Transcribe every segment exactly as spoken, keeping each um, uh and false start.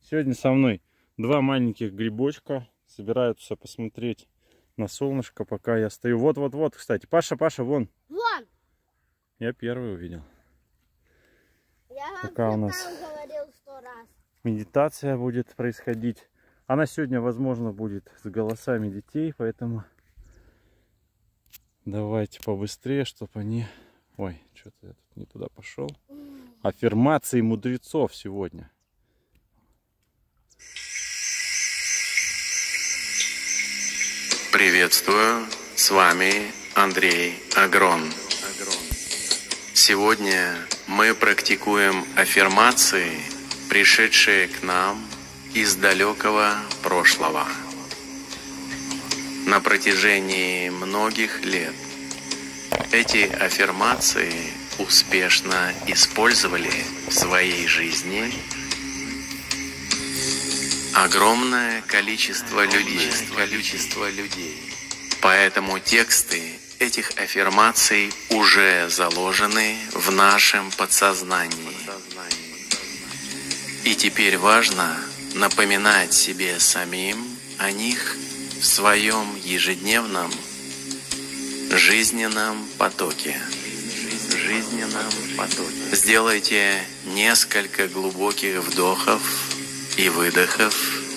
Сегодня со мной два маленьких грибочка. Собираются посмотреть на солнышко, пока я стою. Вот-вот-вот, кстати. Паша, Паша, вон. Вон. Я первый увидел. Я пока у нас говорил сто раз. Медитация будет происходить. Она сегодня, возможно, будет с голосами детей, поэтому давайте побыстрее, чтобы они... Ой, что-то я тут не туда пошел. Аффирмации мудрецов сегодня. Приветствую, с вами Андрей Агрон. Сегодня мы практикуем аффирмации, пришедшие к нам из далекого прошлого. На протяжении многих лет эти аффирмации успешно использовали в своей жизни огромное количество людей, количество людей. Поэтому тексты этих аффирмаций уже заложены в нашем подсознании. И теперь важно напоминать себе самим о них в своем ежедневном жизненном потоке. Жизненном потоке. Сделайте несколько глубоких вдохов и выдохов.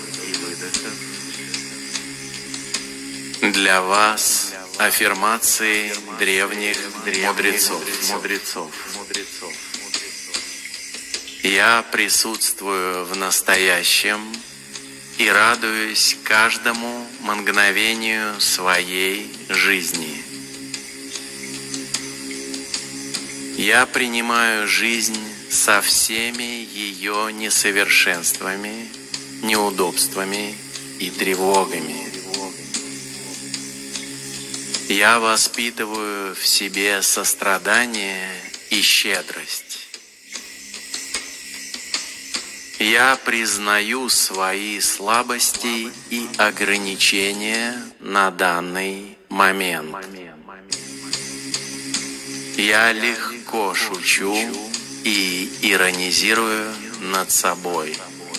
Для вас аффирмации древних мудрецов. мудрецов. Я присутствую в настоящем и радуюсь каждому мгновению своей жизни. Я принимаю жизнь со всеми ее несовершенствами, неудобствами и тревогами. Я воспитываю в себе сострадание и щедрость. Я признаю свои слабости и ограничения на данный момент. Я легко шучу и иронизирую над собой.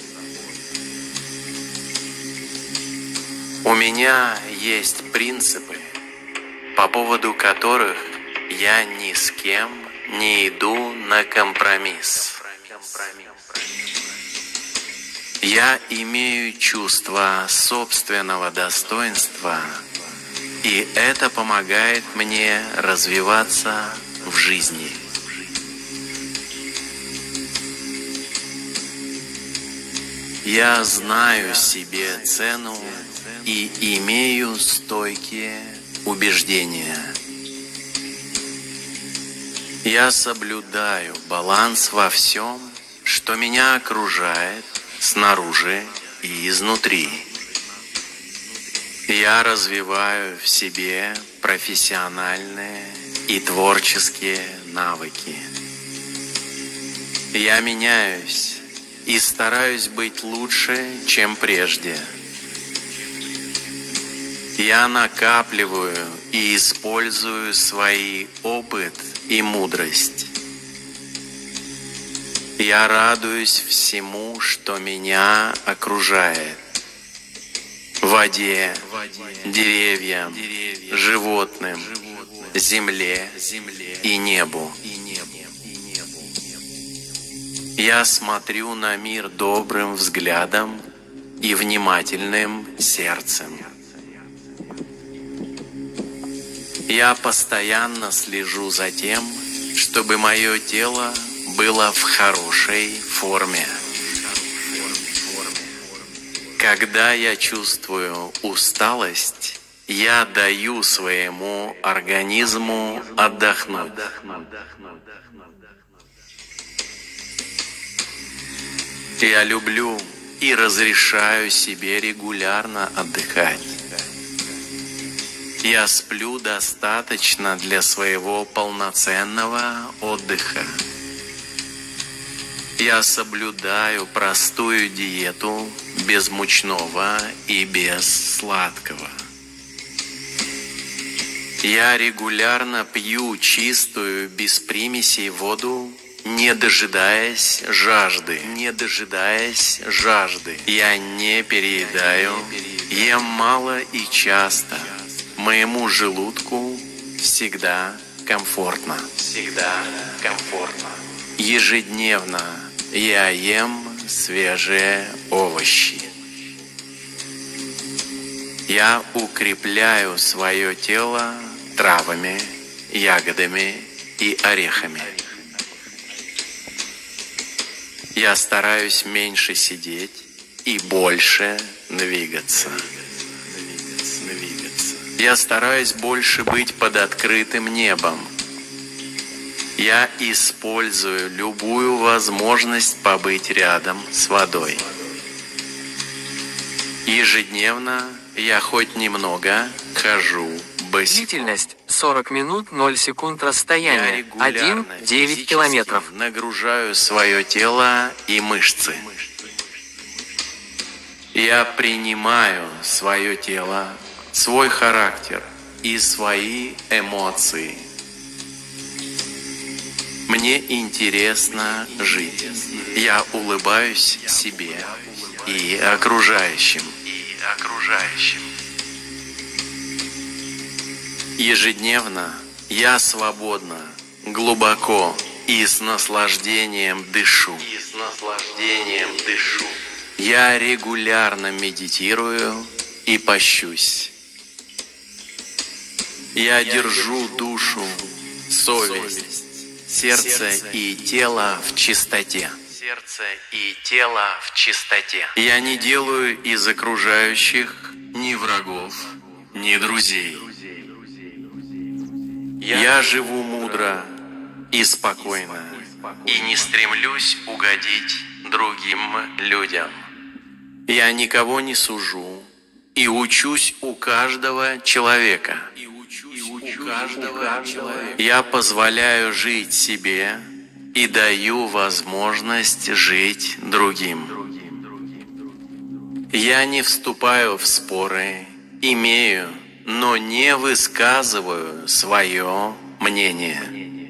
У меня есть принципы, по поводу которых я ни с кем не иду на компромисс. Я имею чувство собственного достоинства, и это помогает мне развиваться в жизни. Я знаю себе цену и имею стойкие убеждения. Я соблюдаю баланс во всем, что меня окружает снаружи и изнутри. Я развиваю в себе профессиональные и творческие навыки. Я меняюсь и стараюсь быть лучше, чем прежде. Я накапливаю и использую свой опыт и мудрость. Я радуюсь всему, что меня окружает. Воде, деревьям, животным, земле и небу. Я смотрю на мир добрым взглядом и внимательным сердцем. Я постоянно слежу за тем, чтобы мое тело было в хорошей форме. Когда я чувствую усталость, я даю своему организму отдохнуть. Я люблю и разрешаю себе регулярно отдыхать. Я сплю достаточно для своего полноценного отдыха. Я соблюдаю простую диету без мучного и без сладкого. Я регулярно пью чистую, без примесей воду не дожидаясь жажды, не дожидаясь жажды. Я не переедаю, ем мало и часто. Моему желудку всегда комфортно, всегда комфортно. Ежедневно я ем свежие овощи. Я укрепляю свое тело травами, ягодами и орехами. Я стараюсь меньше сидеть и больше двигаться. Я стараюсь больше быть под открытым небом. Я использую любую возможность побыть рядом с водой. Ежедневно я хоть немного хожу босиком. Длительность сорок минут ноль секунд Я расстояние. регулярно один девять физически километров. нагружаю свое тело и мышцы. Я принимаю свое тело, свой характер и свои эмоции. Мне интересно жить. Я улыбаюсь себе и окружающим. И окружающим. Ежедневно я свободно, глубоко и с наслаждением дышу. И с наслаждением дышу. Я регулярно медитирую и пощусь. Я держу душу, совесть, сердце и тело в чистоте. Сердце и тело в чистоте. Я не делаю из окружающих ни врагов, ни друзей. Я живу мудро и спокойно, и не стремлюсь угодить другим людям. Я никого не сужу и учусь у каждого человека. Я позволяю жить себе и даю возможность жить другим. Я не вступаю в споры, имею, но не высказываю свое мнение.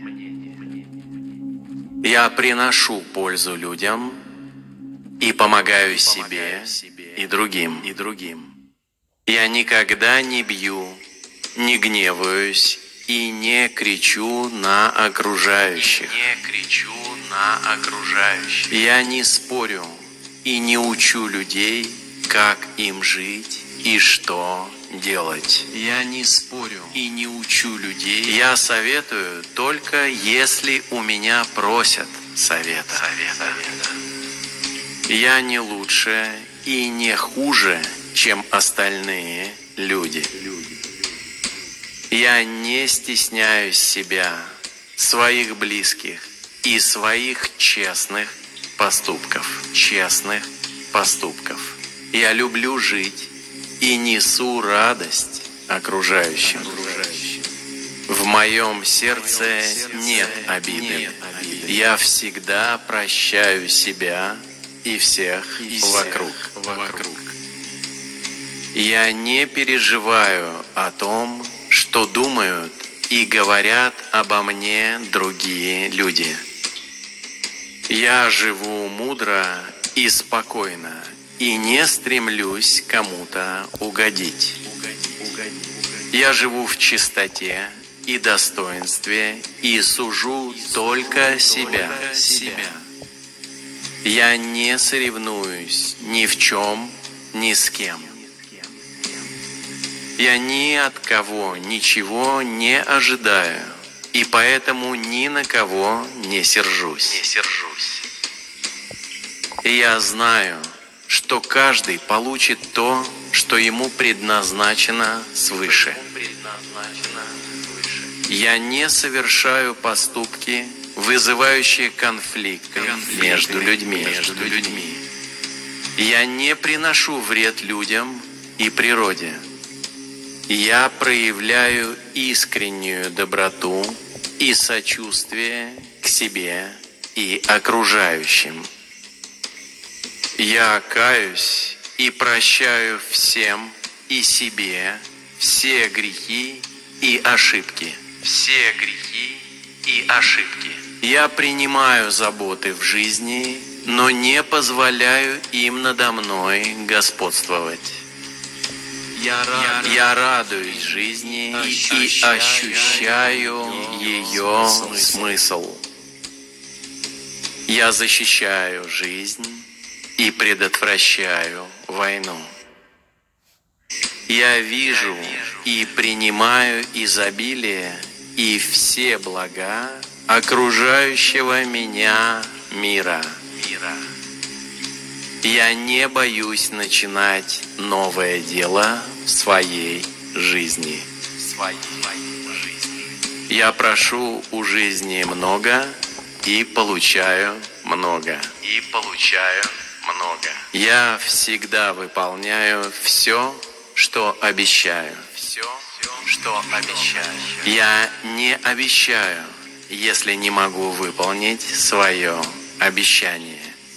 Я приношу пользу людям и помогаю себе и другим, и другим. Я никогда не бью, не гневаюсь и не кричу на окружающих. Не кричу на окружающих. Я не спорю и не учу людей, как им жить и что делать. Я не спорю и не учу людей. Я советую только если у меня просят совета. Совета. Я не лучше и не хуже, чем остальные люди. Я не стесняюсь себя, своих близких и своих честных поступков. Честных поступков. Я люблю жить и несу радость окружающим. В моем сердце нет обиды. Я всегда прощаю себя и всех вокруг. Я не переживаю о том, что думают и говорят обо мне другие люди. Я живу мудро и спокойно, и не стремлюсь кому-то угодить. Я живу в чистоте и достоинстве и сужу только себя. Я не соревнуюсь ни в чем, ни с кем. Я ни от кого ничего не ожидаю, и поэтому ни на кого не сержусь. Не сержусь. Я знаю, что каждый получит то, что ему предназначено свыше. Я не совершаю поступки, вызывающие конфликты между людьми. Между людьми. Я не приношу вред людям и природе. Я проявляю искреннюю доброту и сочувствие к себе и окружающим. Я каюсь и прощаю всем и себе все грехи и ошибки. Все грехи и ошибки. Я принимаю заботы в жизни, но не позволяю им надо мной господствовать. Я, рад... Я радуюсь жизни ощущаю и ощущаю ее смысл. смысл. Я защищаю жизнь и предотвращаю войну. Я вижу и принимаю изобилие и все блага окружающего меня мира. Я не боюсь начинать новое дело в своей жизни. Я прошу у жизни много и получаю много. И получаю много. Я всегда выполняю все, что обещаю. Все, что обещаю. Я не обещаю, если не могу выполнить свое обещание.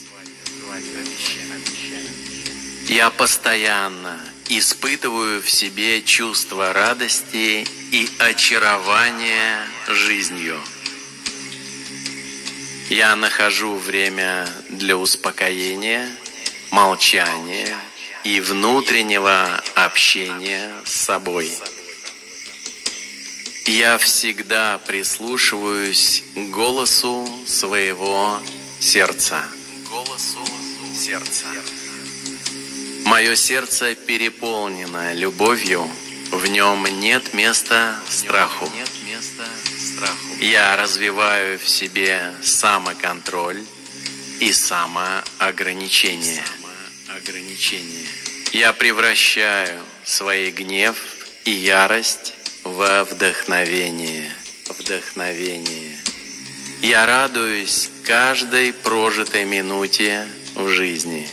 Я постоянно испытываю в себе чувство радости и очарования жизнью. Я нахожу время для успокоения, молчания и внутреннего общения с собой. Я всегда прислушиваюсь к голосу своего сердца. Голосу сердца. Мое сердце переполнено любовью, в нем нет места страху. Я развиваю в себе самоконтроль и самоограничение. Я превращаю свой гнев и ярость во вдохновение. Вдохновение. Я радуюсь каждой прожитой минуте в жизни.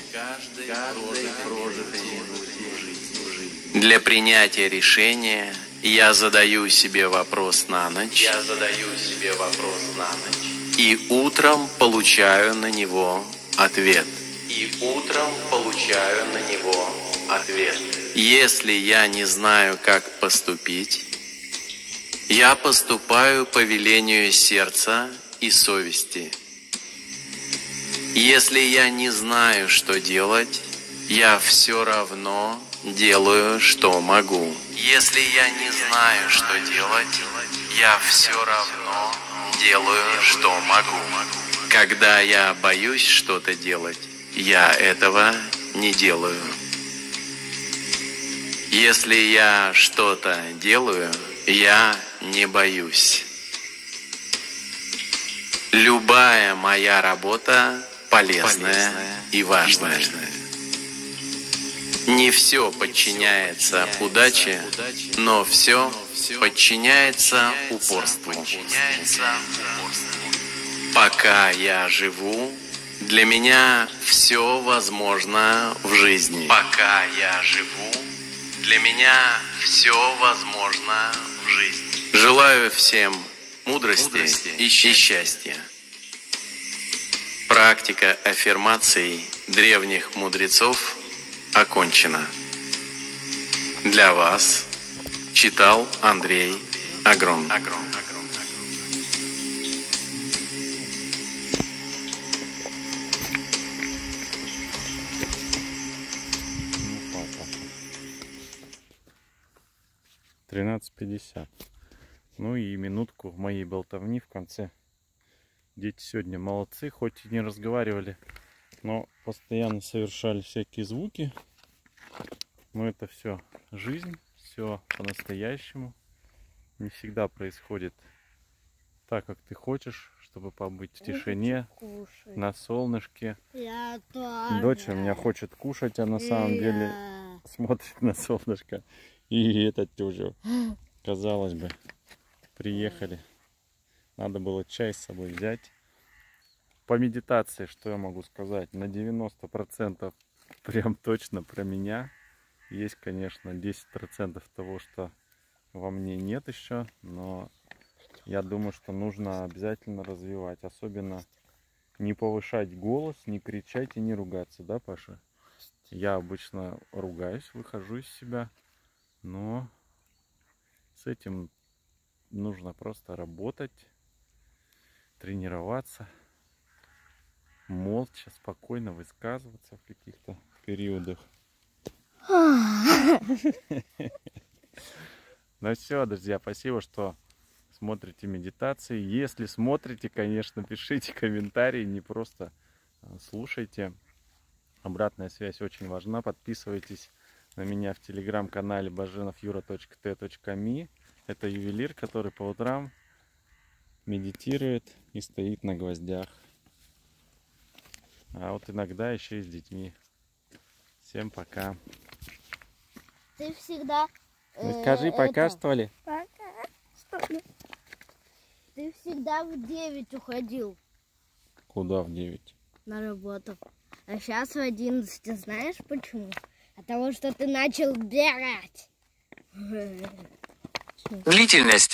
Для принятия решения я задаю себе вопрос на ночь. Я задаю себе вопрос на ночь. И утром получаю на него ответ. И утром получаю на него ответ. Если я не знаю, как поступить, я поступаю по велению сердца и совести. Если я не знаю, что делать, я все равно делаю, что могу. Если я не знаю, что делать, я все равно делаю, что могу. Когда я боюсь что-то делать, я этого не делаю. Если я что-то делаю, я не боюсь. Любая моя работа полезная и важная. Не все подчиняется удаче, но все подчиняется упорству. Пока я живу, для меня все возможно в жизни. Пока я живу, для меня все возможно в жизни. Желаю всем мудрости, мудрости и счастья. Практика аффирмаций древних мудрецов окончена. Для вас читал Андрей Агрон. тринадцать пятьдесят. Ну и минутку в моей болтовни в конце. Дети сегодня молодцы, хоть и не разговаривали, но постоянно совершали всякие звуки. Но это все жизнь, все по-настоящему. Не всегда происходит так, как ты хочешь, чтобы побыть в тишине, на солнышке. Я тоже. Дочь у меня хочет кушать, а на самом деле смотрит на солнышко. И этот тоже, казалось бы, приехали. Надо было чай с собой взять. По медитации, что я могу сказать? На девяносто процентов прям точно про меня. Есть, конечно, десять процентов того, что во мне нет еще. Но я думаю, что нужно обязательно развивать. Особенно не повышать голос, не кричать и не ругаться. Да, Паша? Я обычно ругаюсь, выхожу из себя. Но с этим нужно просто работать, тренироваться, молча, спокойно высказываться в каких-то периодах. Ну все, друзья, спасибо, что смотрите медитации. Если смотрите, конечно, пишите комментарии, не просто слушайте. Обратная связь очень важна. Подписывайтесь на меня в телеграм-канале баженов юра точка тэ точка ми. Это ювелир, который по утрам медитирует и стоит на гвоздях. А вот иногда еще и с детьми. Всем пока. Ты всегда... Ну, скажи э, пока, это, что ли? Пока, что ли? Ты всегда в девять уходил Куда в девять? на работу. А сейчас в одиннадцать. А знаешь почему? От того, что ты начал бегать. Длительность